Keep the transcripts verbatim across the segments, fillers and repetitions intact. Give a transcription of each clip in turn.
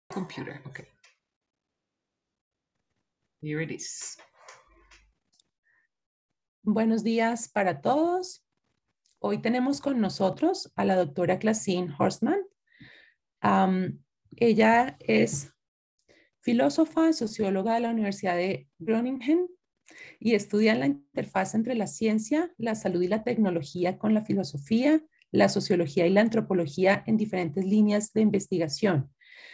Computer, okay. Here it is. Buenos días para todos. Hoy tenemos con nosotros a la doctora Claesine Horstman. Um, ella es filósofa y socióloga de la Universidad de Groningen y estudia la interfaz entre la ciencia, la salud y la tecnología con la filosofía, la sociología y la antropología en diferentes líneas de investigación.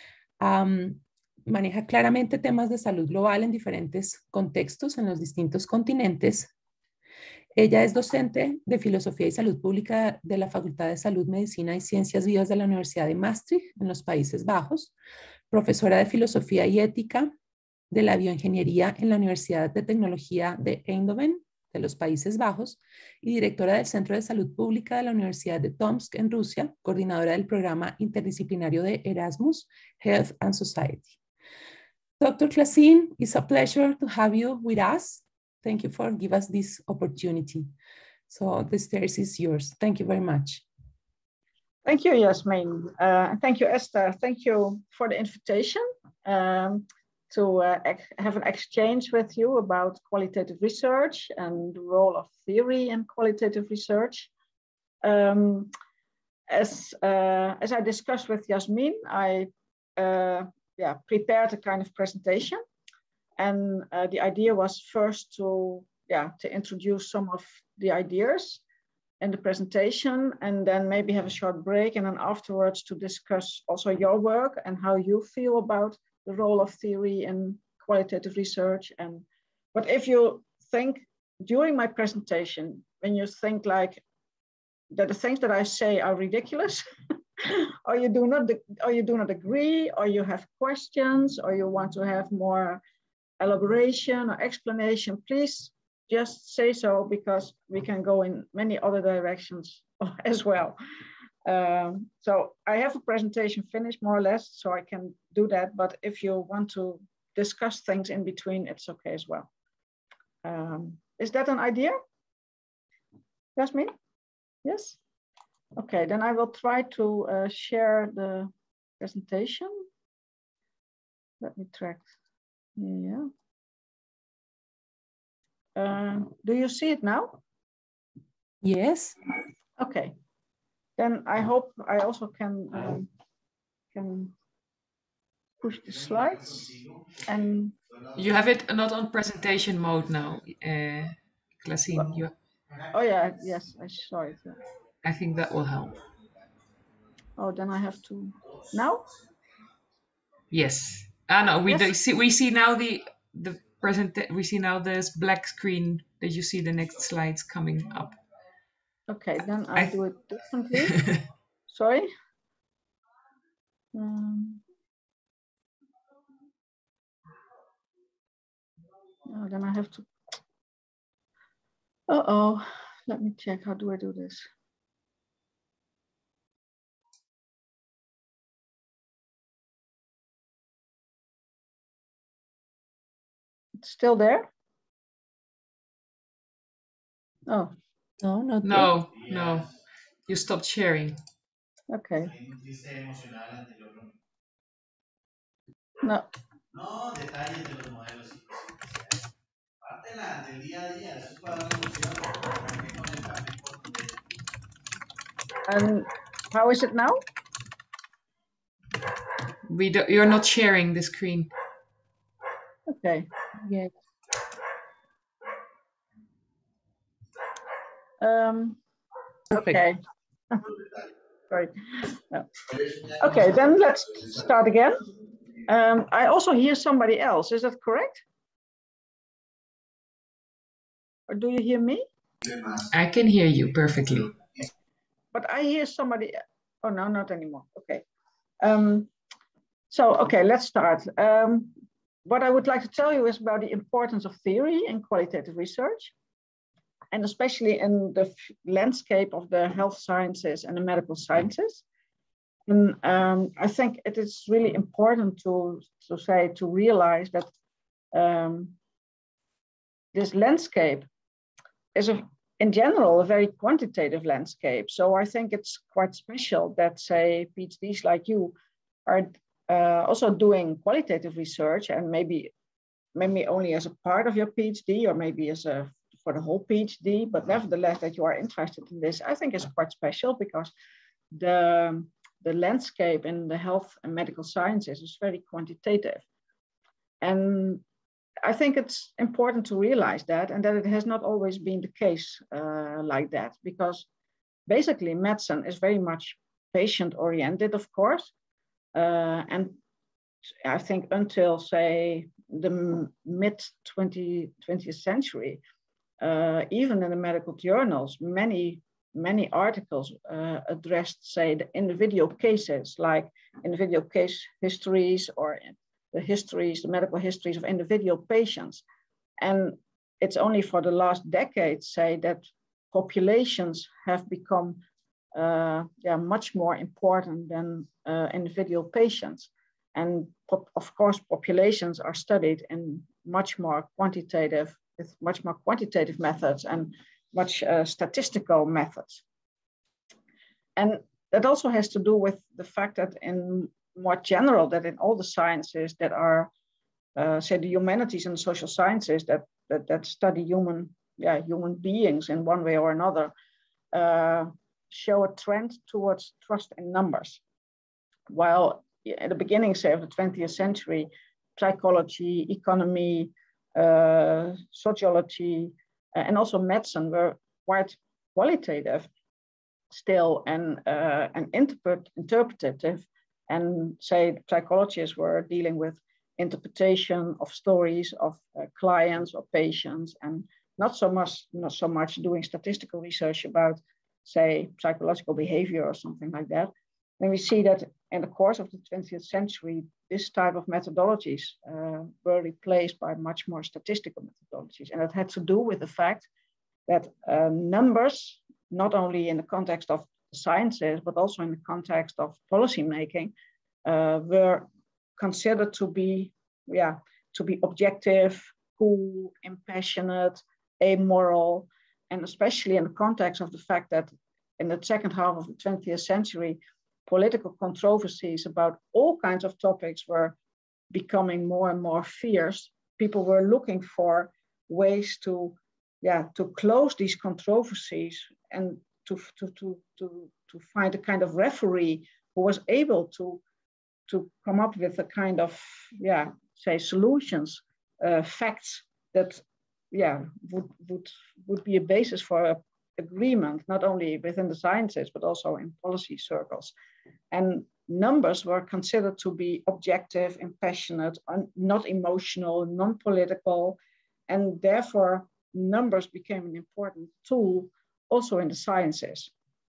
Um, maneja claramente temas de salud global en diferentes contextos en los distintos continentes. Ella es docente de Filosofía y Salud Pública de la Facultad de Salud, Medicina y Ciencias Vivas de la Universidad de Maastricht, en los Países Bajos, profesora de Filosofía y Ética de la Bioingeniería en la Universidad de Tecnología de Eindhoven, de los Países Bajos, y directora del Centro de Salud Pública de la Universidad de Tomsk, en Rusia, coordinadora del programa interdisciplinario de Erasmus, Health and Society. Doctor Claesine, it's a pleasure to have you with us. Thank you for giving us this opportunity. So the stage is yours. Thank you very much. Thank you, Yasmin. Uh, thank you, Esther. Thank you for the invitation um, to uh, have an exchange with you about qualitative research and the role of theory in qualitative research. Um, as, uh, as I discussed with Yasmin, I uh, yeah, prepared a kind of presentation. And uh, the idea was first to, yeah, to introduce some of the ideas in the presentation, and then maybe have a short break, and then afterwards to discuss also your work and how you feel about the role of theory in qualitative research. And but if you think during my presentation, when you think like that the things that I say are ridiculous, or you do not, or you do not agree, or you have questions, or you want to have more elaboration or explanation, please just say so, because we can go in many other directions as well. Um, so I have a presentation finished more or less, so I can do that. But if you want to discuss things in between, it's okay as well. Um, is that an idea? Yasmin? Yes? Okay, then I will try to uh, share the presentation. Let me track. Yeah. Uh, do you see it now? Yes. Okay. Then I hope I also can um, can push the slides. And you have it not on presentation mode now, uh, Claesine. You... Oh yeah, yes, I saw it. Yeah. I think that will help. Oh, then I have to now. Yes. Ah no, we Yes. see we see now the the present. We see now this black screen that you see the next slides coming up. Okay, then I, I do it differently. Sorry. Um, oh, then I have to. Uh oh. Let me check. How do I do this? It's still there? Oh. No, not No, yet. no. You stopped sharing. Okay. No. And how is it now? We do, you're not sharing the screen. Okay. Yeah. Um, Perfect. okay. Sorry. No. Okay, then let's start again. Um, I also hear somebody else. Is that correct? Or do you hear me? I can hear you perfectly. But I hear somebody. Oh no, not anymore. Okay. Um, so okay, let's start. Um, what I would like to tell you is about the importance of theory in qualitative research, and especially in the landscape of the health sciences and the medical sciences. And um, I think it is really important to, to say, to realize that um, this landscape is, a, in general, a very quantitative landscape. So I think it's quite special that, say, PhDs like you are uh, also doing qualitative research, and maybe, maybe only as a part of your PhD, or maybe as a for the whole PhD, but nevertheless that you are interested in this, I think is quite special, because the, the landscape in the health and medical sciences is very quantitative. And I think it's important to realize that, and that it has not always been the case uh, like that, because basically medicine is very much patient-oriented, of course. Uh, and I think until, say, the mid twentieth century, uh, even in the medical journals, many, many articles uh, addressed, say, the individual cases, like individual case histories, or the histories, the medical histories of individual patients. And it's only for the last decade, say, that populations have become uh, yeah, much more important than uh, individual patients. And of course, populations are studied in much more quantitative, with much more quantitative methods and much uh, statistical methods. And that also has to do with the fact that in more general, that in all the sciences that are, uh, say, the humanities and social sciences that, that, that study human, yeah, human beings in one way or another, uh, show a trend towards trust in numbers. While at the beginning, say, of the twentieth century, psychology, economy, uh, sociology, uh, and also medicine were quite qualitative still, and, uh, and interpret, interpretative. And say psychologists were dealing with interpretation of stories of uh, clients or patients, and not so much, not so much doing statistical research about, say, psychological behavior or something like that. And we see that in the course of the twentieth century, this type of methodologies uh, were replaced by much more statistical methodologies. And it had to do with the fact that uh, numbers, not only in the context of sciences, but also in the context of policy making, uh, were considered to be, yeah, to be objective, cool, impassionate, amoral, and especially in the context of the fact that in the second half of the twentieth century, political controversies about all kinds of topics were becoming more and more fierce. People were looking for ways to, yeah, to close these controversies and to, to, to, to, to find a kind of referee who was able to, to come up with a kind of, yeah, say, solutions, uh, facts that, yeah, would, would, would be a basis for a agreement, not only within the sciences, but also in policy circles. And numbers were considered to be objective, impassionate, not emotional, non-political, and therefore numbers became an important tool also in the sciences.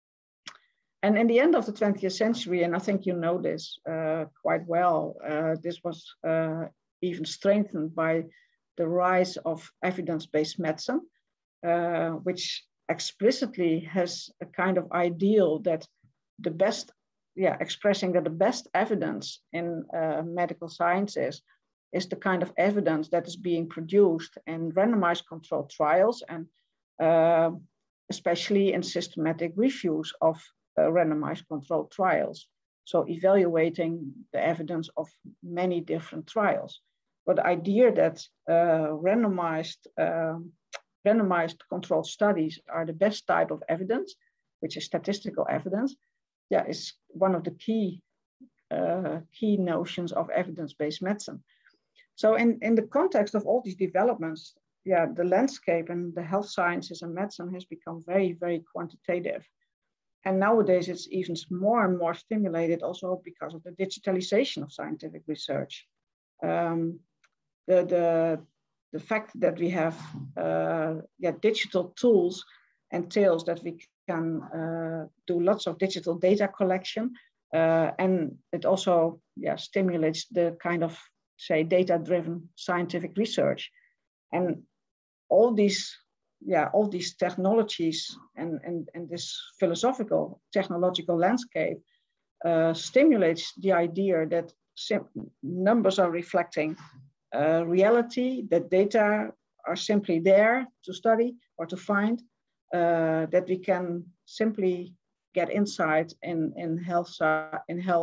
And in the end of the twentieth century, and I think you know this uh, quite well, uh, this was uh, even strengthened by the rise of evidence-based medicine, uh, which explicitly has a kind of ideal that the best, yeah, expressing that the best evidence in uh, medical sciences is the kind of evidence that is being produced in randomized controlled trials, and uh, especially in systematic reviews of uh, randomized controlled trials. So evaluating the evidence of many different trials. But the idea that uh, randomized um, randomized controlled studies are the best type of evidence, which is statistical evidence, yeah, is one of the key, uh, key notions of evidence-based medicine. So in, in the context of all these developments, yeah, the landscape and the health sciences and medicine has become very, very quantitative. And nowadays it's even more and more stimulated also because of the digitalization of scientific research. Um, the, the, The fact that we have uh, yeah, digital tools entails that we can uh, do lots of digital data collection, uh, and it also yeah, stimulates the kind of, say, data-driven scientific research. And all these, yeah, all these technologies and, and, and this philosophical technological landscape uh, stimulates the idea that numbers are reflecting Uh, reality, that data are simply there to study or to find, uh, that we can simply get insight in, in, health, in health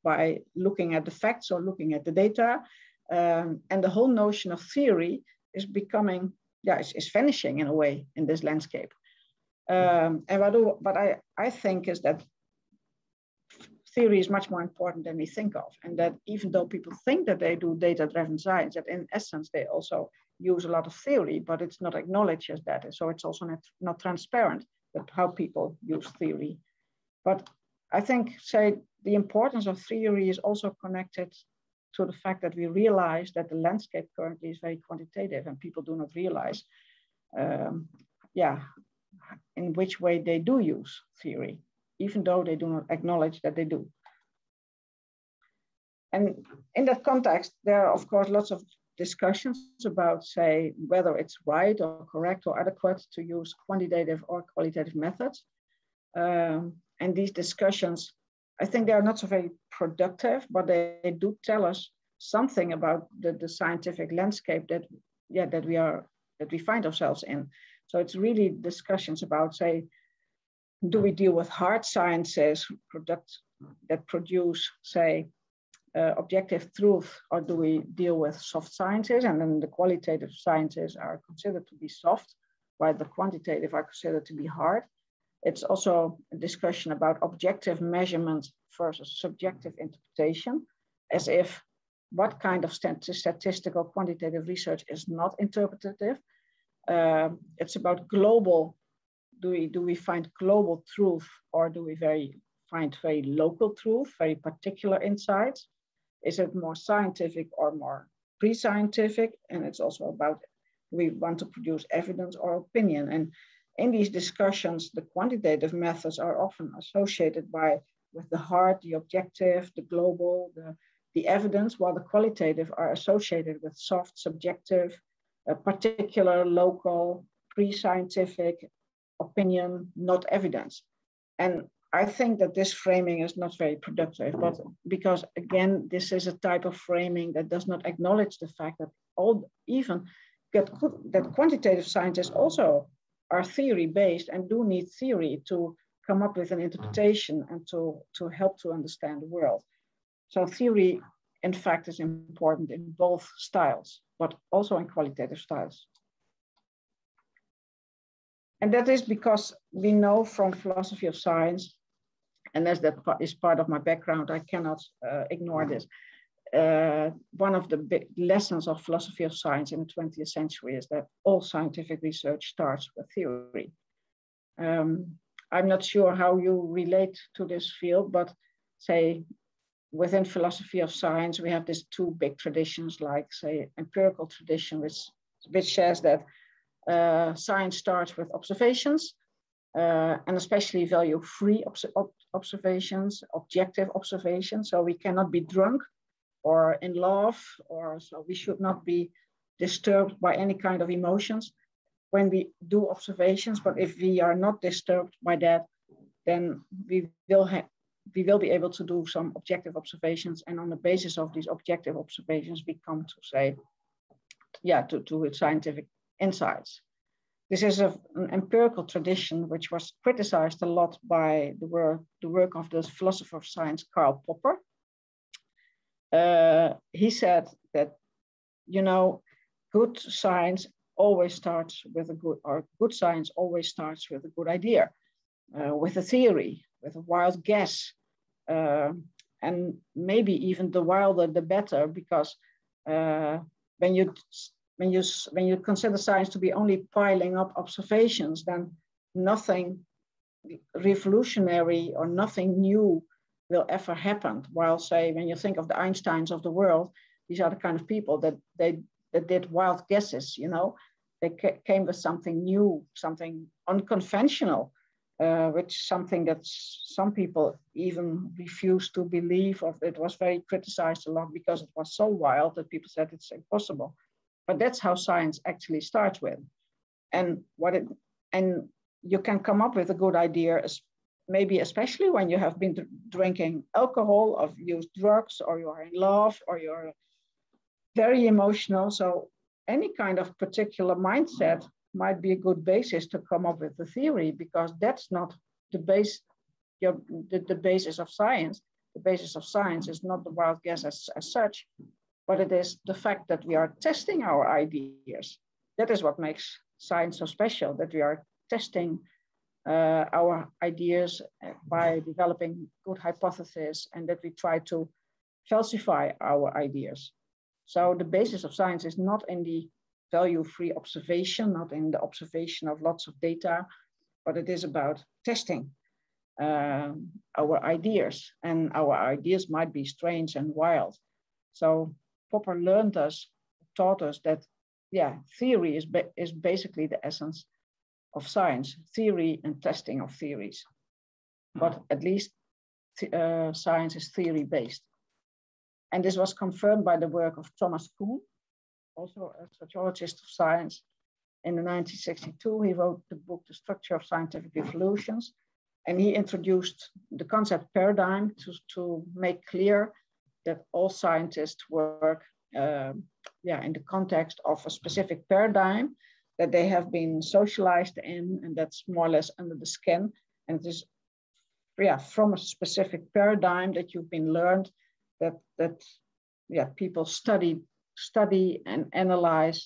by looking at the facts or looking at the data. Um, and the whole notion of theory is becoming, yeah, is, is vanishing in a way in this landscape. Um, and what, do, what I, I think is that theory is much more important than we think of. And that even though people think that they do data-driven science, that in essence, they also use a lot of theory, but it's not acknowledged as that. So it's also not, not transparent that how people use theory. But I think, say, the importance of theory is also connected to the fact that we realize that the landscape currently is very quantitative and people do not realize, um, yeah, in which way they do use theory, even though they do not acknowledge that they do. And in that context, there are, of course, lots of discussions about, say, whether it's right or correct or adequate to use quantitative or qualitative methods. Um, and these discussions, I think they are not so very productive, but they, they do tell us something about the, the scientific landscape that, yeah, that we are, that we find ourselves in. So it's really discussions about, say, do we deal with hard sciences product, that produce, say, uh, objective truth, or do we deal with soft sciences? And then the qualitative sciences are considered to be soft, while the quantitative are considered to be hard. It's also a discussion about objective measurement versus subjective interpretation, as if what kind of statistical quantitative research is not interpretative. Uh, it's about global, do we, do we find global truth, or do we very, find very local truth, very particular insights? Is it more scientific or more pre-scientific? And it's also about, do we want to produce evidence or opinion? And in these discussions, the quantitative methods are often associated by, with the hard, the objective, the global, the, the evidence, while the qualitative are associated with soft, subjective, uh, particular, local, pre-scientific, opinion, not evidence. And I think that this framing is not very productive, but because again, this is a type of framing that does not acknowledge the fact that all, even that, that quantitative scientists also are theory-based and do need theory to come up with an interpretation and to, to help to understand the world. So theory, in fact, is important in both styles, but also in qualitative styles. And that is because we know from philosophy of science, and as that is part of my background, I cannot uh, ignore this. Uh, one of the big lessons of philosophy of science in the twentieth century is that all scientific research starts with theory. Um, I'm not sure how you relate to this field, but say within philosophy of science, we have these two big traditions, like say empirical tradition, which, which says that uh, science starts with observations, uh, and especially value-free obs observations, objective observations. So we cannot be drunk or in love, or so we should not be disturbed by any kind of emotions when we do observations. But if we are not disturbed by that, then we will have we will be able to do some objective observations, and on the basis of these objective observations, we come to say, yeah, to, to scientific insights. This is a, an empirical tradition which was criticized a lot by the work, the work of the philosopher of science, Karl Popper. Uh, he said that, you know, good science always starts with a good, or good science always starts with a good idea, uh, with a theory, with a wild guess, uh, and maybe even the wilder the better, because uh, when you when you when you consider science to be only piling up observations, then nothing revolutionary or nothing new will ever happen. While say when you think of the Einsteins of the world, these are the kind of people that they that did wild guesses. You know, they ca came with something new, something unconventional. Uh, which something that some people even refused to believe, or it was very criticized a lot because it was so wild that people said it's impossible. But that's how science actually starts with. And what it and you can come up with a good idea, maybe especially when you have been drinking alcohol, or used drugs, or you are in love, or you're very emotional. So any kind of particular mindset might be a good basis to come up with the theory, because that's not the base, your, the, the basis of science. the basis of science is not the wild guess as, as such, but it is the fact that we are testing our ideas. That is what makes science so special, that we are testing uh, our ideas by developing good hypotheses, and that we try to falsify our ideas. So the basis of science is not in the value-free observation, not in the observation of lots of data, but it is about testing uh, our ideas, and our ideas might be strange and wild. So Popper learned us, taught us that, yeah, theory is, ba is basically the essence of science, theory and testing of theories. But at least th uh, science is theory-based. And this was confirmed by the work of Thomas Kuhn, also a sociologist of science. In nineteen sixty-two, he wrote the book, The Structure of Scientific Evolutions, and he introduced the concept paradigm to, to make clear that all scientists work uh, yeah, in the context of a specific paradigm that they have been socialized in, and that's more or less under the skin. And it is yeah, from a specific paradigm that you've been learned that, that yeah, people study, study and analyze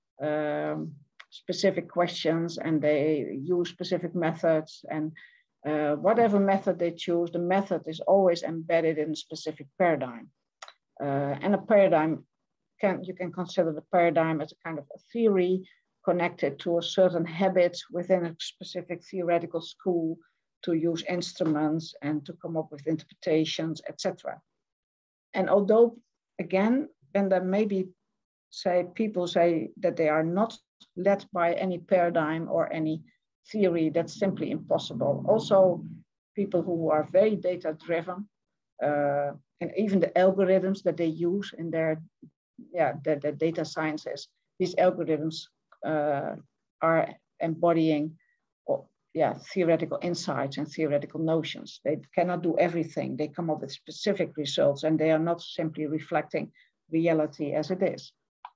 um, specific questions, and they use specific methods, and uh, whatever method they choose, the method is always embedded in a specific paradigm. Uh, and a paradigm, can you can consider the paradigm as a kind of a theory connected to a certain habit within a specific theoretical school to use instruments and to come up with interpretations, et cetera. And although, again, when there maybe say people say that they are not led by any paradigm or any theory, that's simply impossible. Also, people who are very data-driven, uh, and even the algorithms that they use in their, yeah, their, their data sciences, these algorithms uh, are embodying, or, yeah, theoretical insights and theoretical notions. They cannot do everything. They come up with specific results, and they are not simply reflecting reality as it is.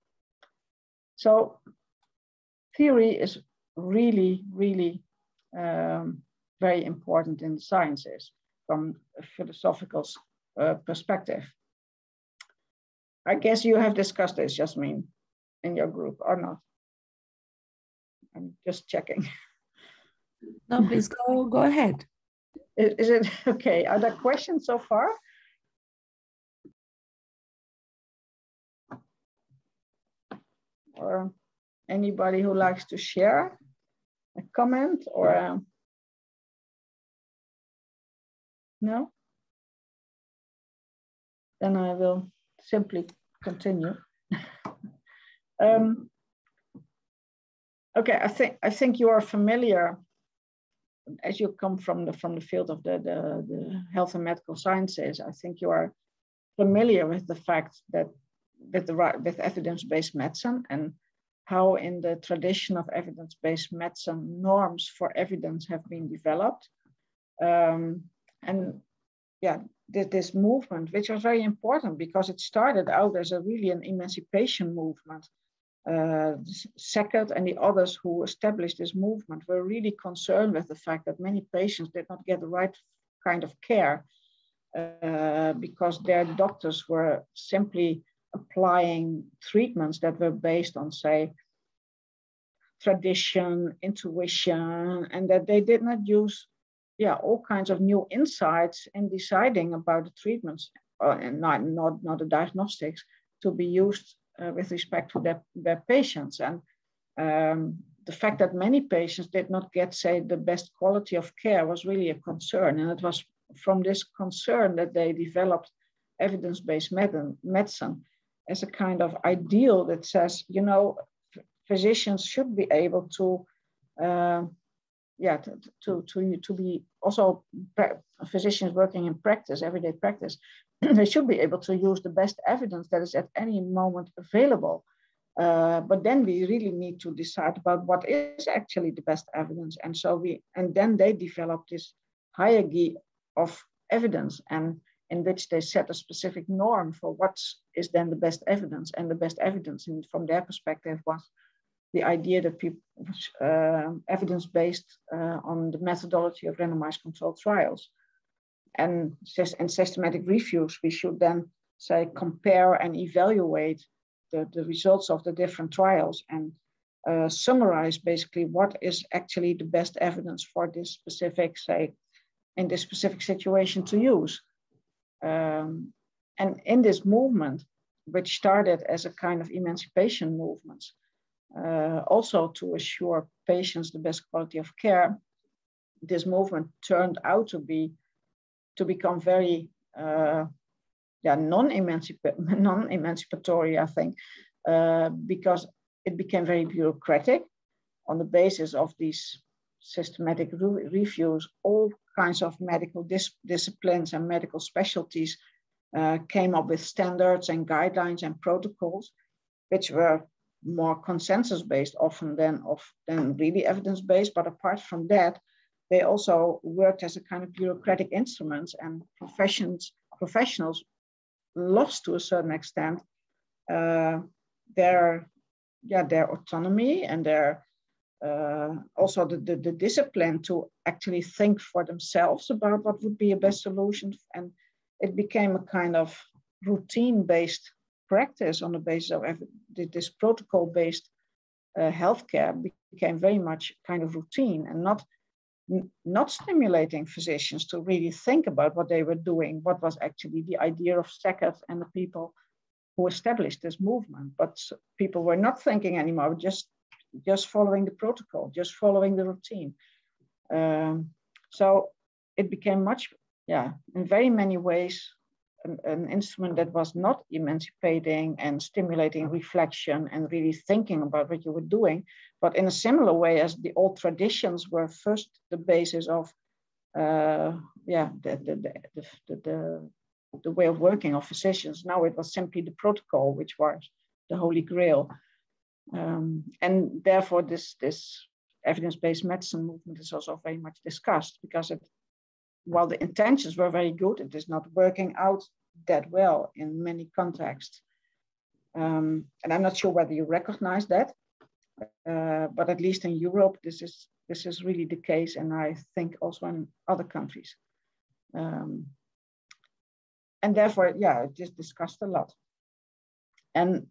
So theory is really, really um, very important in the sciences from a philosophical uh, perspective. I guess you have discussed this, Jasmine, in your group or not? I'm just checking. No, please go, go ahead. Is, is it okay? Are there questions so far? Or anybody who likes to share a comment or a... No? Then I will simply continue. um, okay, I think I think you are familiar, as you come from the from the field of the, the, the health and medical sciences. I think you are familiar with the fact that with the with evidence-based medicine and how in the tradition of evidence-based medicine norms for evidence have been developed. Um, and yeah, this, this movement, which was very important because it started out as a really an emancipation movement. Uh, Sackett and the others who established this movement were really concerned with the fact that many patients did not get the right kind of care uh, because their doctors were simply applying treatments that were based on, say, tradition, intuition, and that they did not use, yeah, all kinds of new insights in deciding about the treatments, uh, and not, not, not the diagnostics, to be used uh, with respect to their, their patients. And um, the fact that many patients did not get, say, the best quality of care was really a concern. And it was from this concern that they developed evidence-based medicine as a kind of ideal that says, you know, physicians should be able to, uh, yeah, to, to, to, to be also physicians working in practice, everyday practice, they should be able to use the best evidence that is at any moment available. Uh, but then we really need to decide about what is actually the best evidence. And so we, and then they developed this hierarchy of evidence, and in which they set a specific norm for what is then the best evidence. And the best evidence, and from their perspective, was the idea that people, uh, evidence-based uh, on the methodology of randomized controlled trials. and in systematic reviews, we should then say compare and evaluate the, the results of the different trials and uh, summarize basically what is actually the best evidence for this specific, say, in this specific situation to use. Um, and in this movement, which started as a kind of emancipation movement, uh, also to assure patients the best quality of care, this movement turned out to be to become very uh, yeah, non-emancipa- non-emancipatory, I think, uh, because it became very bureaucratic. On the basis of these systematic re- reviews, all kinds of medical dis- disciplines and medical specialties uh, came up with standards and guidelines and protocols, which were more consensus-based often than, of, than really evidence-based. But apart from that, they also worked as a kind of bureaucratic instruments, and professions, professionals lost to a certain extent uh, their, yeah, their autonomy and their uh, also the, the, the discipline to actually think for themselves about what would be a best solution. And it became a kind of routine-based practice on the basis of this protocol-based uh, healthcare became very much kind of routine and not not stimulating physicians to really think about what they were doing, what was actually the idea of Sackett and the people who established this movement. But people were not thinking anymore, just, just following the protocol, just following the routine. Um, so it became much, yeah, in very many ways, an, an instrument that was not emancipating and stimulating reflection and really thinking about what you were doing, but in a similar way as the old traditions were first the basis of, uh, yeah, the, the, the, the, the, the way of working of physicians. Now it was simply the protocol, which was the holy grail. Um, and therefore this, this evidence-based medicine movement is also very much discussed, because it, while the intentions were very good, it is not working out that well in many contexts. Um, and I'm not sure whether you recognize that, uh, but at least in Europe, this is, this is really the case, and I think also in other countries. Um, and therefore, yeah, it is discussed a lot. And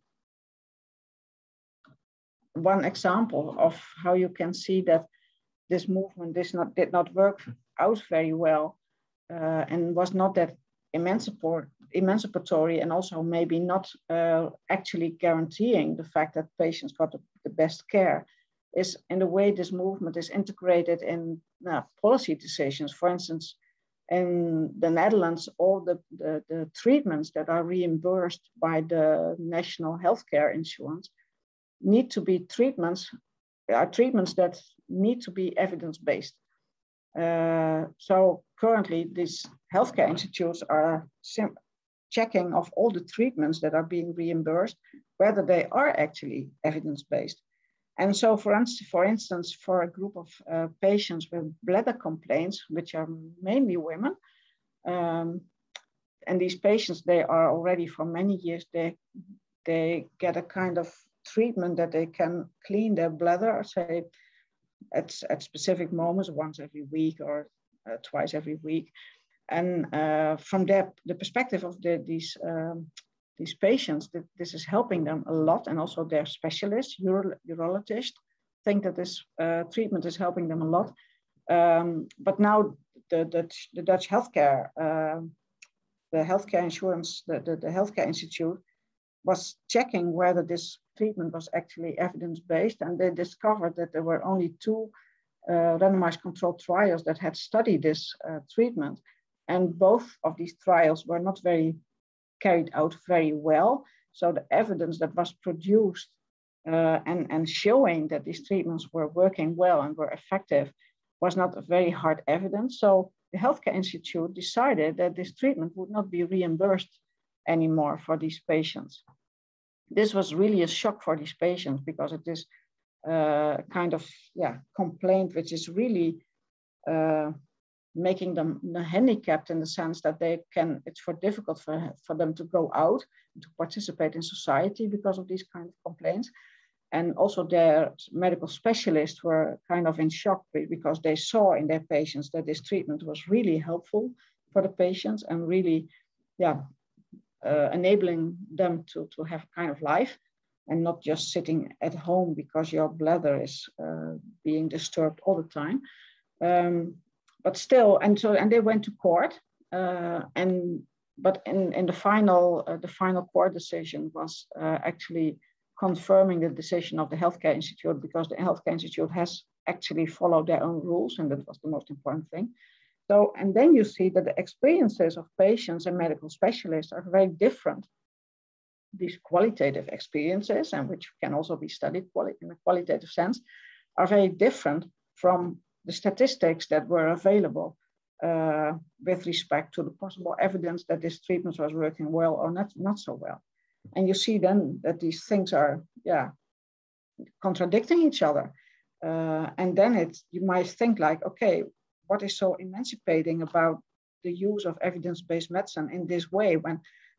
one example of how you can see that this movement did not, did not work out very well uh, and was not that emancipatory, emancipatory and also maybe not uh, actually guaranteeing the fact that patients got the, the best care, is in the way this movement is integrated in uh, policy decisions. For instance, in the Netherlands, all the, the, the treatments that are reimbursed by the national healthcare insurance need to be treatments, are treatments that need to be evidence-based. Uh, so currently these healthcare institutes are checking of all the treatments that are being reimbursed, whether they are actually evidence-based. And so for instance, for instance, for a group of uh, patients with bladder complaints, which are mainly women, um, and these patients, they are already for many years, they, they get a kind of treatment that they can clean their bladder, say, at, at specific moments, once every week or uh, twice every week. And uh, from their, the perspective of the, these, um, these patients, that this is helping them a lot, and also their specialists, uro urologists, think that this uh, treatment is helping them a lot. Um, but now the, the, the Dutch healthcare, uh, the healthcare insurance, the, the, the healthcare institute was checking whether this treatment was actually evidence-based, and they discovered that there were only two uh, randomized controlled trials that had studied this uh, treatment, and both of these trials were not very carried out very well. So the evidence that was produced uh, and, and showing that these treatments were working well and were effective was not a very hard evidence. So the Healthcare Institute decided that this treatment would not be reimbursed anymore for these patients. This was really a shock for these patients, because it is a uh, kind of yeah complaint which is really uh, making them handicapped in the sense that they can, it's for difficult for, for them to go out and to participate in society because of these kind of complaints. And also their medical specialists were kind of in shock because they saw in their patients that this treatment was really helpful for the patients and really, yeah, uh, enabling them to, to have a kind of life and not just sitting at home because your bladder is uh, being disturbed all the time. Um, but still, and so, and they went to court, uh, and but in, in the final, uh, the final court decision was uh, actually confirming the decision of the Healthcare Institute, because the Healthcare Institute has actually followed their own rules, and that was the most important thing. So, and then you see that the experiences of patients and medical specialists are very different. These qualitative experiences, and which can also be studied in a qualitative sense, are very different from the statistics that were available uh, with respect to the possible evidence that this treatment was working well or not, not so well. And you see then that these things are, yeah, contradicting each other. Uh, and then it, you might think like, okay, what is so emancipating about the use of evidence-based medicine in this way when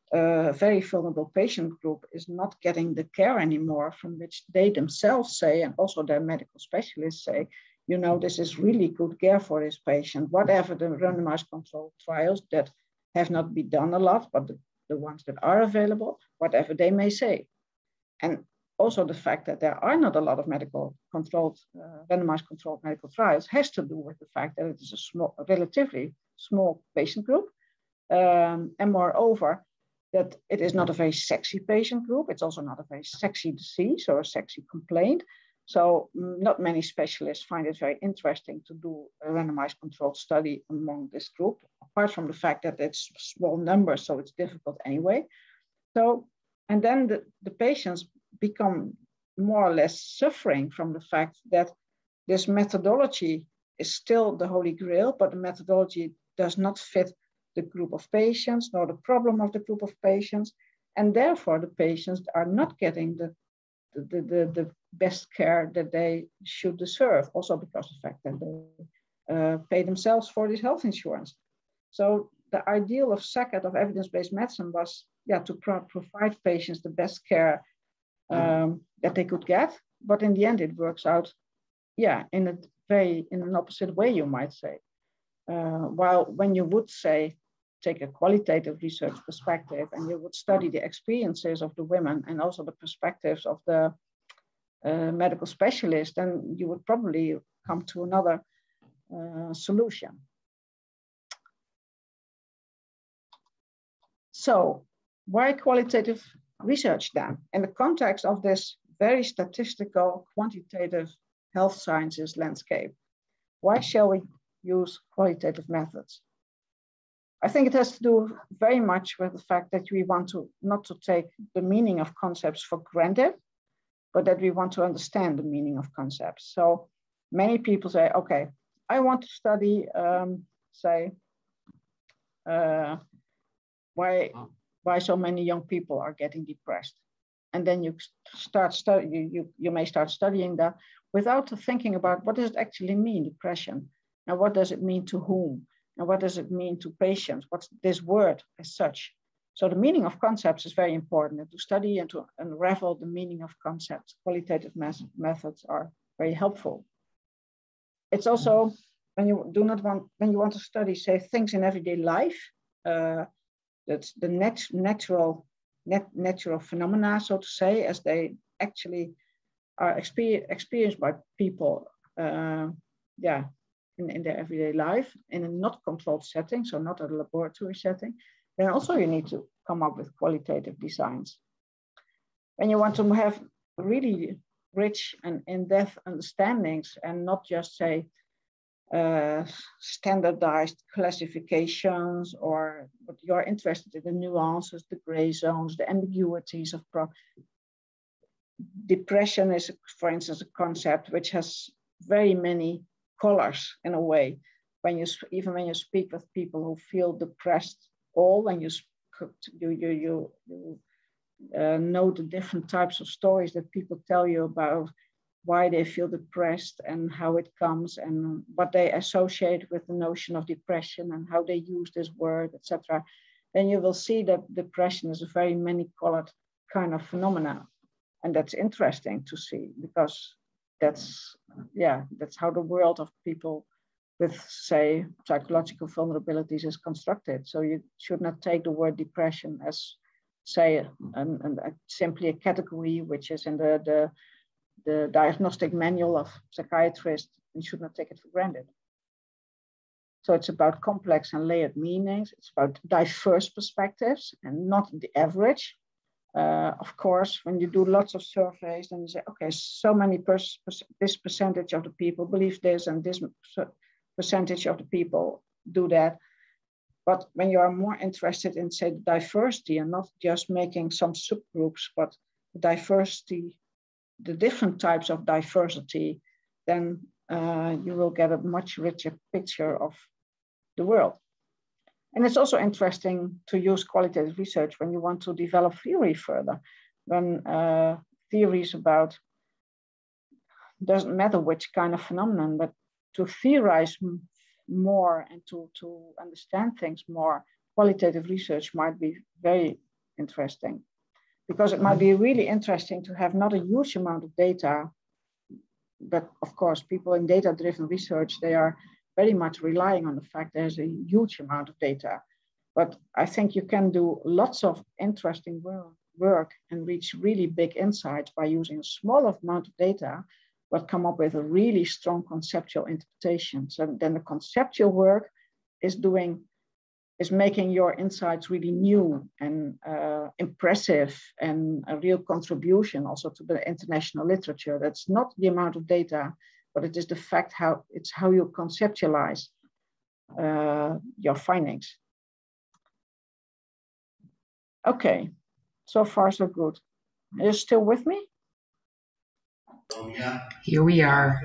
a very vulnerable patient group is not getting the care anymore from which they themselves say, and also their medical specialists say, you know, this is really good care for this patient, whatever the randomized controlled trials that have not been done a lot, but the, the ones that are available, whatever they may say. And also the fact that there are not a lot of medical controlled, uh, randomized controlled medical trials has to do with the fact that it is a small, a relatively small patient group. Um, and moreover, that it is not a very sexy patient group. It's also not a very sexy disease or a sexy complaint. So not many specialists find it very interesting to do a randomized controlled study among this group, apart from the fact that it's small numbers, so it's difficult anyway. So, and then the, the patients become more or less suffering from the fact that this methodology is still the holy grail, but the methodology does not fit the group of patients, nor the problem of the group of patients. And therefore the patients are not getting the, the, the, the best care that they should deserve, also because of the fact that they uh, pay themselves for this health insurance. So the ideal of SACET, of evidence-based medicine, was yeah, to pro provide patients the best care um, that they could get. But in the end, it works out, yeah, in a very, in an opposite way, you might say. Uh, while when you would say, take a qualitative research perspective and you would study the experiences of the women and also the perspectives of the uh, medical specialist, then you would probably come to another uh, solution. So why qualitative research then? In the context of this very statistical, quantitative health sciences landscape, why shall we use qualitative methods? I think it has to do very much with the fact that we want to not to take the meaning of concepts for granted, but that we want to understand the meaning of concepts. So many people say, okay, I want to study, um, say, uh, why, why so many young people are getting depressed. And then you start study, you, you, you may start studying that without thinking about what does it actually mean, depression, and what does it mean to whom? And what does it mean to patients? What's this word as such? So the meaning of concepts is very important. And to study and to unravel the meaning of concepts, qualitative methods are very helpful. It's also when you do not want, when you want to study, say, things in everyday life, uh, that's the nat natural, nat natural phenomena, so to say, as they actually are exper experienced by people, uh, yeah, In, in their everyday life, in a not controlled setting, so not a laboratory setting, then also you need to come up with qualitative designs. When you want to have really rich and in-depth understandings and not just say uh, standardized classifications, or but you're interested in the nuances, the gray zones, the ambiguities of pro depression is, for instance, a concept which has very many colors in a way. When you even when you speak with people who feel depressed, or when you you you you, you uh, know the different types of stories that people tell you about why they feel depressed and how it comes and what they associate with the notion of depression and how they use this word, et cetera. Then you will see that depression is a very many-colored kind of phenomena, and that's interesting to see because that's yeah that's how the world of people with, say, psychological vulnerabilities is constructed. So you should not take the word depression as, say, an, an, a, simply a category which is in the, the, the diagnostic manual of psychiatrists. You should not take it for granted. So it's about complex and layered meanings. It's about diverse perspectives and not the average. Uh, of course, when you do lots of surveys, then you say, okay, so many, pers this percentage of the people believe this and this percentage of the people do that. But when you are more interested in, say, the diversity and not just making some subgroups, but the diversity, the different types of diversity, then uh, you will get a much richer picture of the world. And it's also interesting to use qualitative research when you want to develop theory further. When uh, theories about, doesn't matter which kind of phenomenon, but to theorize more and to, to understand things more, qualitative research might be very interesting. Because it might be really interesting to have not a huge amount of data, but of course, people in data-driven research, they are very much relying on the fact there's a huge amount of data. But I think you can do lots of interesting work and reach really big insights by using a small amount of data, but come up with a really strong conceptual interpretation. So then the conceptual work is doing, is making your insights really new and uh, impressive and a real contribution also to the international literature. That's not the amount of data, but it is the fact how it's how you conceptualize uh, your findings. Okay, so far so good. Are you still with me? Here we are.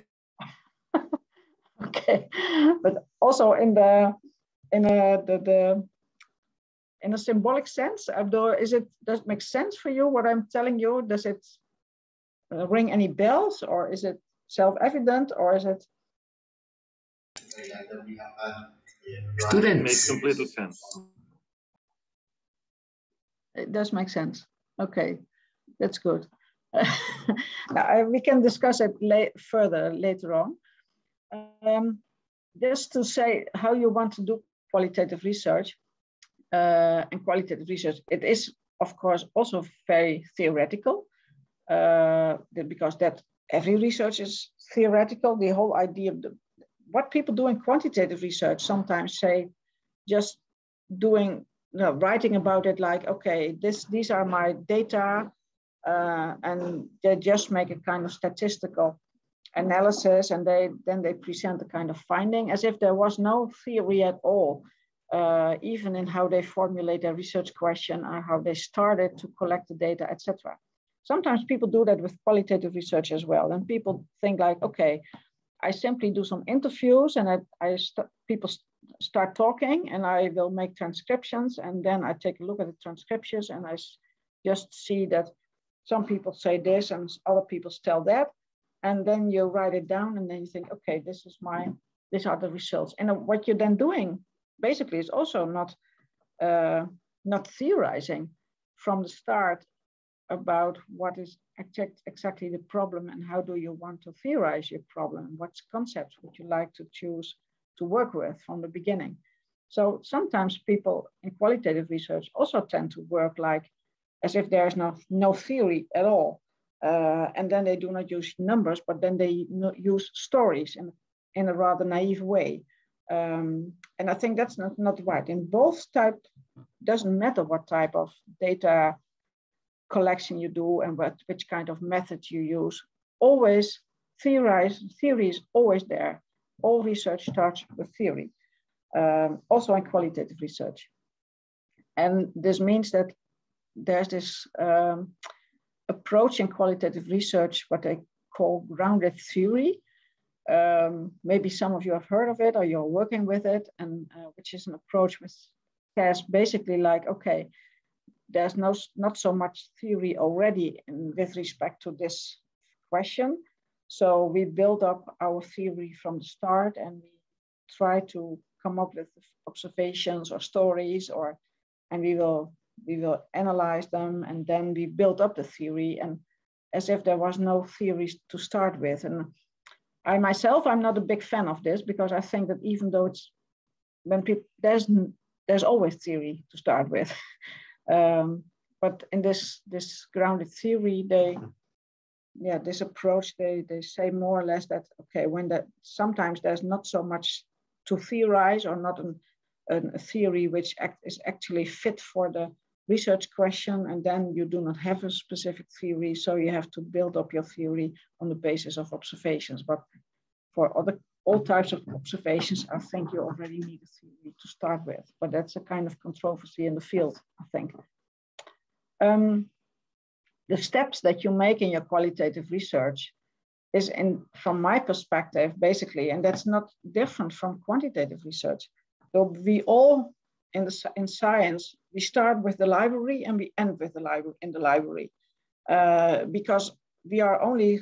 Okay, but also in the in a the, the in a symbolic sense, Abdul, is it does it make sense for you what I'm telling you? Does it uh, ring any bells, or is it self-evident, or is it? Students. It makes complete sense. It does make sense. Okay, that's good. Now, we can discuss it la further later on. Um, just to say how you want to do qualitative research uh, and qualitative research, it is, of course, also very theoretical uh, because that every research is theoretical. The whole idea of the, what people do in quantitative research sometimes say, just doing, you know, writing about it like, okay, this, these are my data, uh, and they just make a kind of statistical analysis, and they then they present a kind of finding as if there was no theory at all, uh, even in how they formulate their research question or how they started to collect the data, et cetera. Sometimes people do that with qualitative research as well, and people think like, okay, I simply do some interviews and I, I st people st start talking, and I will make transcriptions, and then I take a look at the transcriptions, and I just see that some people say this and other people tell that. And then you write it down, and then you think, okay, this is my, these are the results. And what you're then doing basically is also not, uh, not theorizing from the start about what is exact, exactly the problem and how do you want to theorize your problem, what concepts would you like to choose to work with from the beginning. So sometimes people in qualitative research also tend to work like as if there is no, no theory at all. Uh, and then they do not use numbers, but then they use stories in, in a rather naive way. Um, and I think that's not, not right. In both types, doesn't matter what type of data collection you do and what, which kind of method you use, always theorize, theory is always there. All research starts with theory, um, also in qualitative research. And this means that there's this um, approach in qualitative research, what they call grounded theory. Um, maybe some of you have heard of it or you're working with it, and uh, which is an approach which says basically like, okay, there's no, not so much theory already in, with respect to this question. So we build up our theory from the start, and we try to come up with observations or stories, or, and we will we will analyze them, and then we build up the theory, and as if there was no theories to start with. And I myself, I'm not a big fan of this because I think that even though it's, when people, there's, there's always theory to start with. um, but in this, this grounded theory, they, yeah, this approach, they, they say more or less that, okay, when that, sometimes there's not so much to theorize or not an, an, a theory which act, is actually fit for the research question, and then you do not have a specific theory, so you have to build up your theory on the basis of observations. But for other, all types of observations, I think you already need a theory to start with, but that's a kind of controversy in the field, I think. Um, the steps that you make in your qualitative research is, in, from my perspective, basically, and that's not different from quantitative research. So we all, in, the, in science, we start with the library and we end with the library in the library, uh, because we are only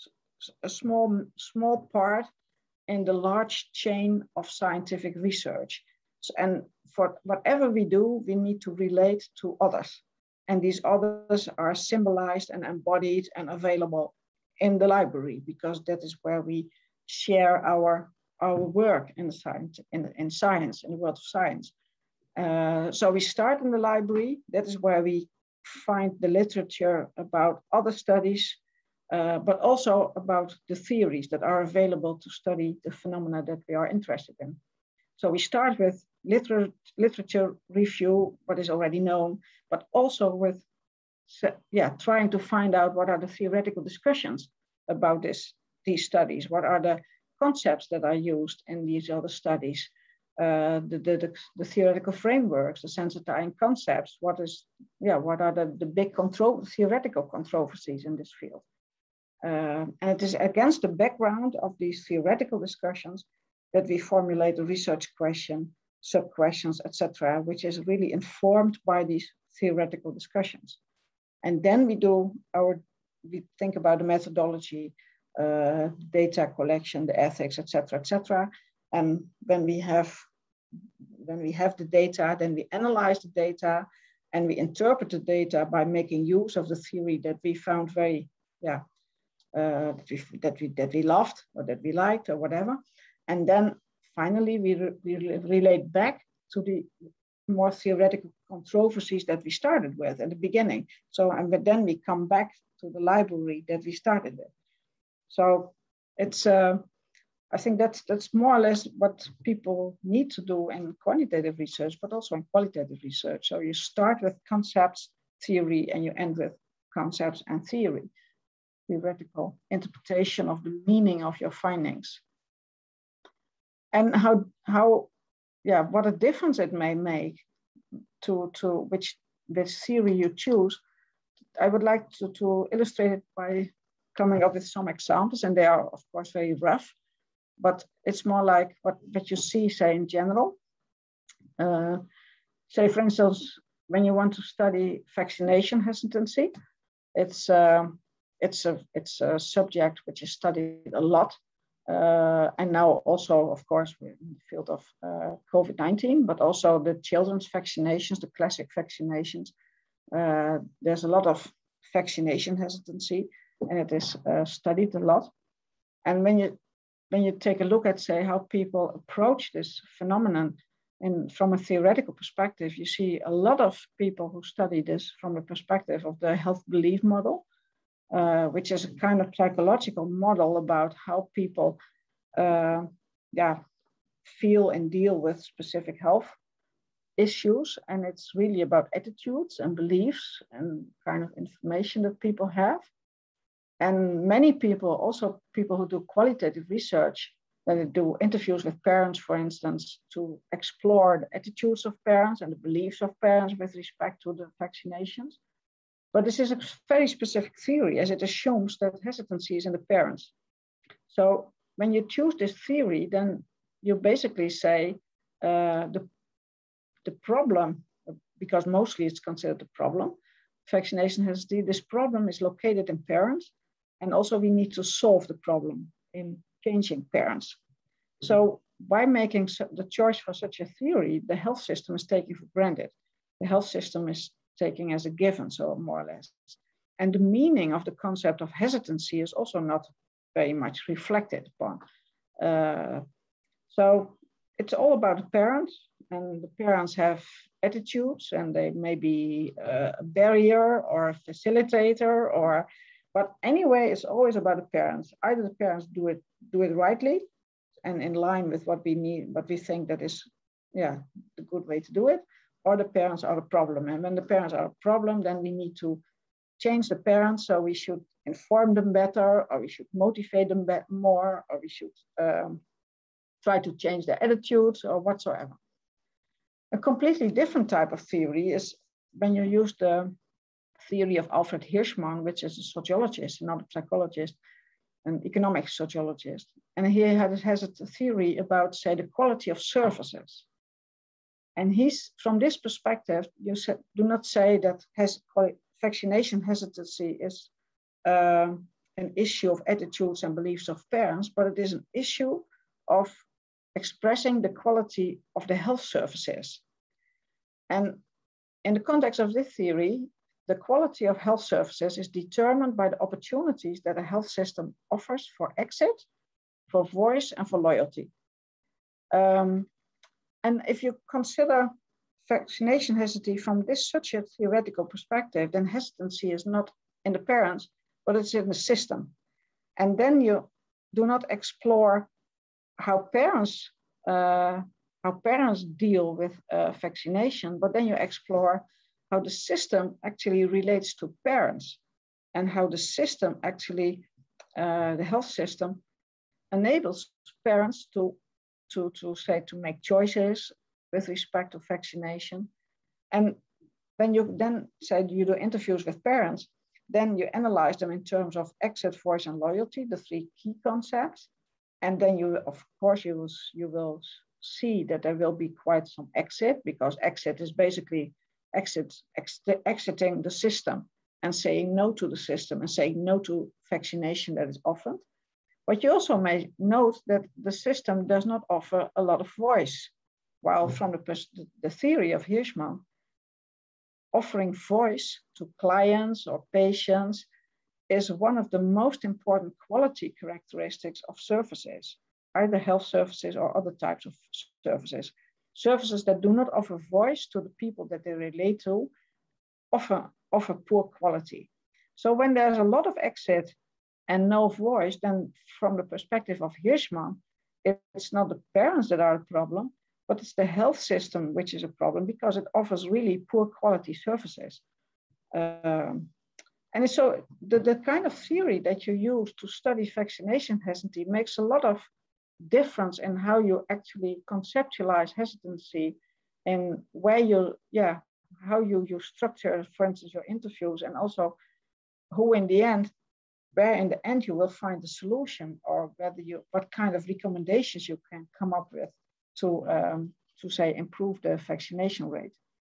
a small, small part in the large chain of scientific research. So, and for whatever we do, we need to relate to others. And these others are symbolized and embodied and available in the library, because that is where we share our, our work in, the science, in, in science, in the world of science. Uh, so we start in the library. That is where we find the literature about other studies, uh, but also about the theories that are available to study the phenomena that we are interested in. So we start with liter literature review, what is already known, but also with yeah, trying to find out what are the theoretical discussions about this, these studies, what are the concepts that are used in these other studies, uh, the, the, the, the theoretical frameworks, the sensitizing concepts, what is, yeah, what are the, the big contro theoretical controversies in this field. Uh, and it is against the background of these theoretical discussions that we formulate a research question, sub-questions, et cetera, which is really informed by these theoretical discussions. And then we do our, we think about the methodology, uh, data collection, the ethics, et cetera, et cetera. And when we have, when we have the data, then we analyze the data and we interpret the data by making use of the theory that we found very, yeah, uh, that, we, that, we, that we loved or that we liked or whatever. And then finally, we, re we relate back to the more theoretical controversies that we started with at the beginning. So, and then we come back to the library that we started with. So it's, uh, I think that's, that's more or less what people need to do in quantitative research, but also in qualitative research. So you start with concepts, theory, and you end with concepts and theory, theoretical interpretation of the meaning of your findings. And how, how, yeah, what a difference it may make to, to which, which theory you choose. I would like to, to illustrate it by coming up with some examples, and they are, of course, very rough, but it's more like what, what you see, say, in general. Uh, say, for instance, when you want to study vaccination hesitancy, it's, uh, it's, a, it's a subject which is studied a lot. Uh, and now also, of course, we're in the field of uh, COVID nineteen, but also the children's vaccinations, the classic vaccinations. Uh, there's a lot of vaccination hesitancy, and it is uh, studied a lot. And when you, when you take a look at, say, how people approach this phenomenon in, from a theoretical perspective, you see a lot of people who study this from the perspective of the health belief model. Uh, which is a kind of psychological model about how people uh, yeah, feel and deal with specific health issues. And it's really about attitudes and beliefs and kind of information that people have. And many people, also people who do qualitative research, that do interviews with parents, for instance, to explore the attitudes of parents and the beliefs of parents with respect to the vaccinations. But this is a very specific theory, as it assumes that hesitancy is in the parents. So when you choose this theory, then you basically say uh, the, the problem, because mostly it's considered a problem, vaccination hesitancy, this problem is located in parents, and also we need to solve the problem in changing parents. So by making the choice for such a theory, the health system is taken for granted. The health system is taking as a given, so more or less. And the meaning of the concept of hesitancy is also not very much reflected upon. Uh, so it's all about the parents, and the parents have attitudes, and they may be a barrier or a facilitator, or, but anyway, it's always about the parents. Either the parents do it do it rightly and in line with what we need, what we think that is, yeah, the good way to do it, or the parents are a problem. And when the parents are a problem, then we need to change the parents. So we should inform them better, or we should motivate them more, or we should um, try to change their attitudes or whatsoever. A completely different type of theory is when you use the theory of Alfred Hirschman, which is a sociologist, not a psychologist, an economic sociologist. And he has, has a theory about, say, the quality of services. And he's, from this perspective, you say, do not say that has, vaccination hesitancy is uh, an issue of attitudes and beliefs of parents, but it is an issue of expressing the quality of the health services. And in the context of this theory, the quality of health services is determined by the opportunities that a health system offers for exit, for voice, and for loyalty. Um, and if you consider vaccination hesitancy from this such a theoretical perspective, then hesitancy is not in the parents, but it's in the system. And then you do not explore how parents uh, how parents deal with uh, vaccination, but then you explore how the system actually relates to parents, and how the system actually, uh, the health system, enables parents to, to, to say, to make choices with respect to vaccination. And when you then say you do interviews with parents, then you analyze them in terms of exit, voice, and loyalty, the three key concepts. And then you, of course, you will, you will see that there will be quite some exit, because exit is basically exit, ex exiting the system and saying no to the system and saying no to vaccination that is offered. But you also may note that the system does not offer a lot of voice, while from the, the theory of Hirschman, offering voice to clients or patients is one of the most important quality characteristics of services, either health services or other types of services. Services that do not offer voice to the people that they relate to offer, offer poor quality. So when there's a lot of exit and no voice, then from the perspective of Hirschman, it's not the parents that are the problem, but it's the health system which is a problem, because it offers really poor quality services. Um, and so the, the kind of theory that you use to study vaccination hesitancy makes a lot of difference in how you actually conceptualize hesitancy, and where you, yeah, how you, you structure, for instance, your interviews, and also who in the end, where in the end you will find the solution, or whether you, what kind of recommendations you can come up with to, um, to say, improve the vaccination rate.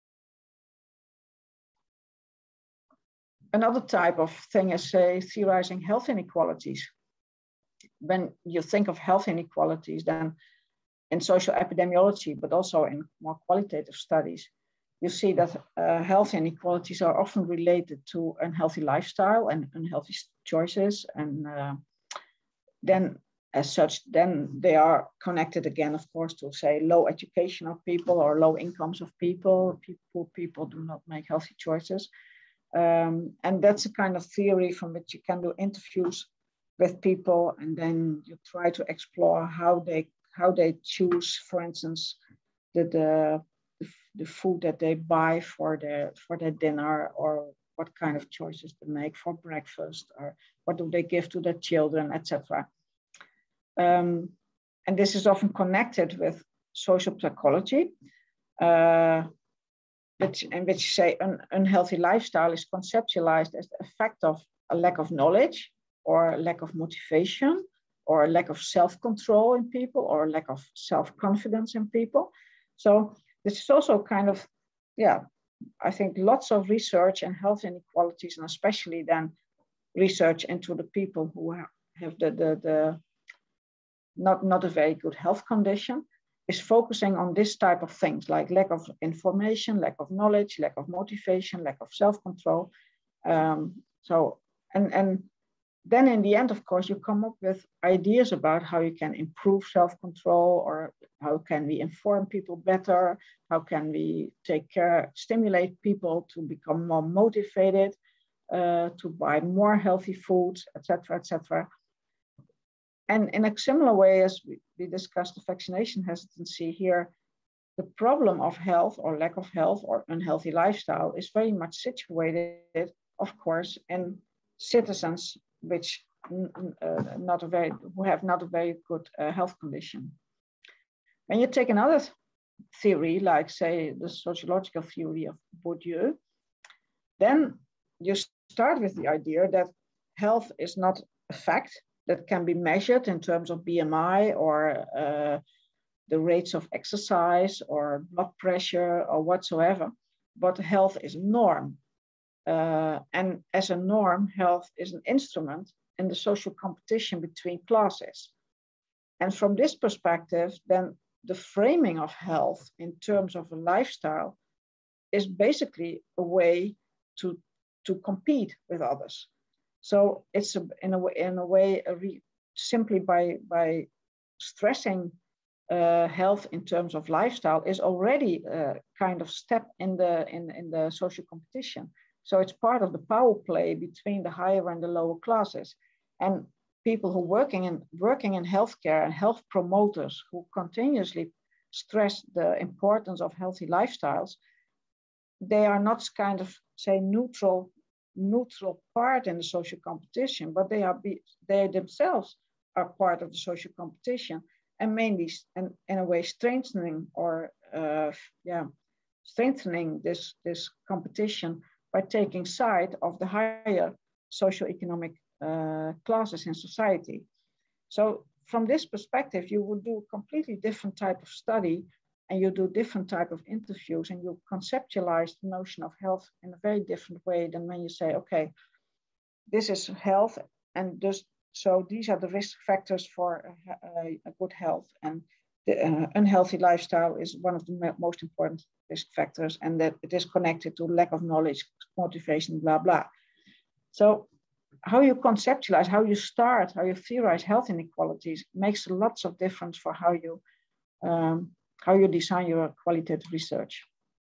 Another type of thing is, say, theorizing health inequalities. When you think of health inequalities, then in social epidemiology, but also in more qualitative studies, you see that uh, health inequalities are often related to unhealthy lifestyle and unhealthy choices. And uh, then as such, then they are connected again, of course, to, say, low education of people or low incomes of people. People, people do not make healthy choices. Um, and that's a kind of theory from which you can do interviews with people, and then you try to explore how they how they choose, for instance, the the, the food that they buy for their for their dinner, or what kind of choices they make for breakfast, or what do they give to their children, et cetera. Um, and this is often connected with social psychology, uh, which in which say an unhealthy lifestyle is conceptualized as the effect of a lack of knowledge, or a lack of motivation, or a lack of self-control in people, or a lack of self-confidence in people. So this is also kind of, yeah, I think lots of research in health inequalities, and especially then research into the people who have the, the, the not, not a very good health condition, is focusing on this type of things, like lack of information, lack of knowledge, lack of motivation, lack of self-control. Um, so, and, and then in the end, of course, you come up with ideas about how you can improve self-control, or how can we inform people better, how can we take care, stimulate people to become more motivated, uh, to buy more healthy foods, et cetera, et cetera. And in a similar way as we, we discussed the vaccination hesitancy here, the problem of health or lack of health or unhealthy lifestyle is very much situated, of course, in citizens which uh, not a very, who have not a very good uh, health condition. When you take another theory, like say the sociological theory of Bourdieu, then you start with the idea that health is not a fact that can be measured in terms of B M I or uh, the rates of exercise or blood pressure or whatsoever, but health is a norm. Uh, and as a norm, health is an instrument in the social competition between classes. And from this perspective, then the framing of health in terms of a lifestyle is basically a way to, to compete with others. So it's a, in a way, in a way a re, simply by, by stressing uh, health in terms of lifestyle is already a kind of step in the, in, in the social competition. So it's part of the power play between the higher and the lower classes. And people who are working in, working in healthcare and health promoters who continuously stress the importance of healthy lifestyles, they are not kind of, say, neutral, neutral part in the social competition, but they are be, they themselves are part of the social competition, and mainly and in a way strengthening or uh, yeah, strengthening this, this competition by taking side of the higher socioeconomic uh, classes in society. So from this perspective, you would do a completely different type of study, and you do different type of interviews, and you conceptualize the notion of health in a very different way than when you say, okay, this is health, and this, so these are the risk factors for a, a good health, and the uh, unhealthy lifestyle is one of the most important risk factors, and that it is connected to lack of knowledge, motivation, blah, blah. So how you conceptualize, how you start, how you theorize health inequalities makes lots of difference for how you, um, how you design your qualitative research.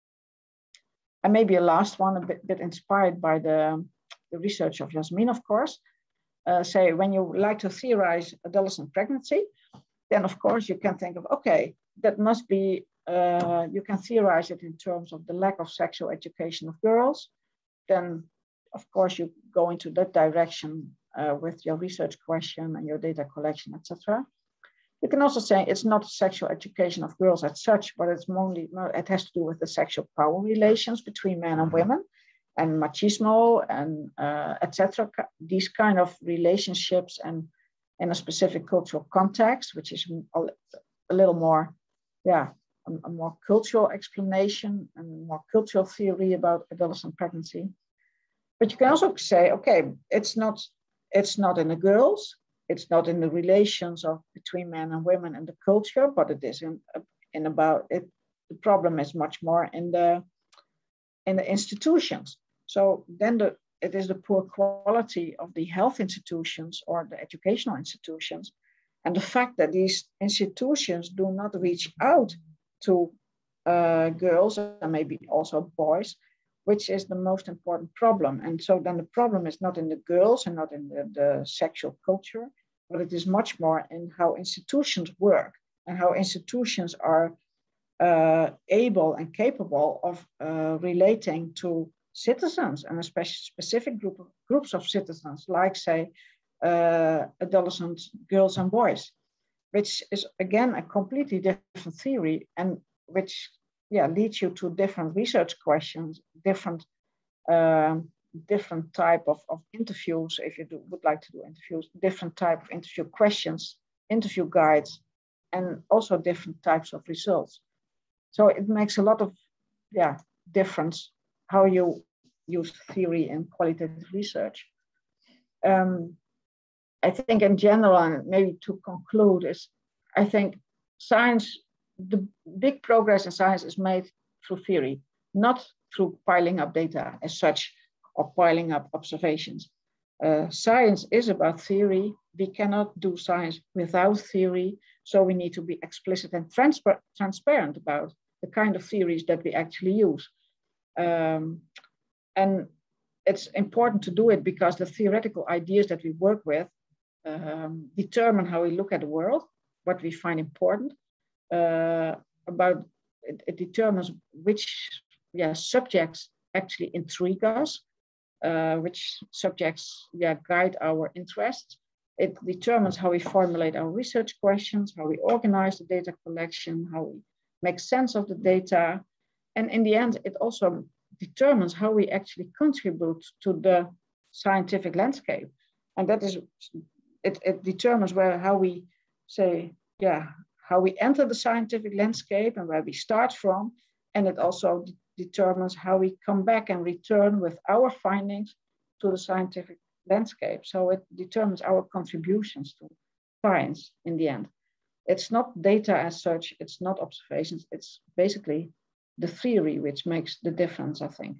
And maybe a last one, a bit, bit inspired by the, the research of Yasmin, of course. Uh, say, when you like to theorize adolescent pregnancy, then of course you can think of, okay, that must be, uh, you can theorize it in terms of the lack of sexual education of girls. Then of course you go into that direction uh, with your research question and your data collection, et cetera. You can also say it's not sexual education of girls as such, but it's mainly, it has to do with the sexual power relations between men and women, and machismo, and uh, et cetera. These kind of relationships, and in a specific cultural context, which is a, a little more, yeah, a, a more cultural explanation and more cultural theory about adolescent pregnancy. But you can also say, okay, it's not, it's not in the girls, it's not in the relations of between men and women and the culture, but it is in, in about it. The problem is much more in the in the institutions. So then the, it is the poor quality of the health institutions or the educational institutions, and the fact that these institutions do not reach out to uh, girls and maybe also boys, which is the most important problem. And so then the problem is not in the girls and not in the, the sexual culture, but it is much more in how institutions work and how institutions are uh, able and capable of uh, relating to citizens, and especially specific group of, groups of citizens, like say uh, adolescent girls and boys, which is again a completely different theory, and which yeah leads you to different research questions, different uh, different type of, of interviews, if you do, would like to do interviews, different type of interview questions, interview guides, and also different types of results. So it makes a lot of yeah difference how you use theory in qualitative research. Um, I think in general, and maybe to conclude, is I think science, the big progress in science is made through theory, not through piling up data as such or piling up observations. uh, science is about theory. We cannot do science without theory. So we need to be explicit and transpa transparent about the kind of theories that we actually use. Um, and it's important to do it because the theoretical ideas that we work with um, determine how we look at the world, what we find important. Uh, about it, it determines which yeah, subjects actually intrigue us, uh, which subjects yeah, guide our interests. It determines how we formulate our research questions, how we organize the data collection, how we make sense of the data. And in the end, it also determines how we actually contribute to the scientific landscape. And that is, it, it determines where, how we say, yeah, how we enter the scientific landscape and where we start from. And it also de determines how we come back and return with our findings to the scientific landscape. So it determines our contributions to science in the end. It's not data as such, it's not observations, it's basically the theory which makes the difference, I think.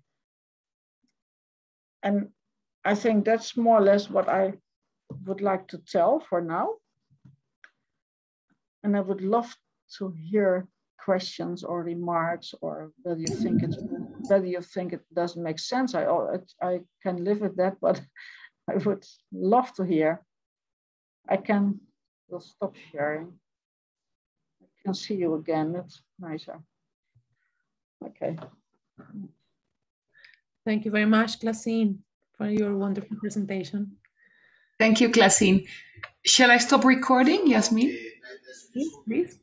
And I think that's more or less what I would like to tell for now. And I would love to hear questions or remarks, or whether you think it, whether you think it doesn't make sense. I, I can live with that, but I would love to hear. I can, we'll stop sharing. I can see you again, that's nicer. Okay. Thank you very much, Classine, for your wonderful presentation. Thank you, Classine. Shall I stop recording, Yasmin? Please, please.